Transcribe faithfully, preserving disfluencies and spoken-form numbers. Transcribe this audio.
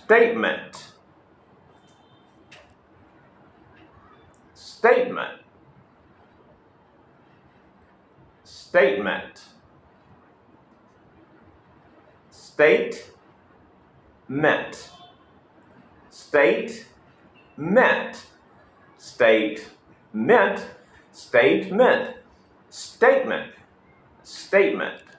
statement, statement, statement, state, meant, state, meant, state, meant, statement, statement, statement.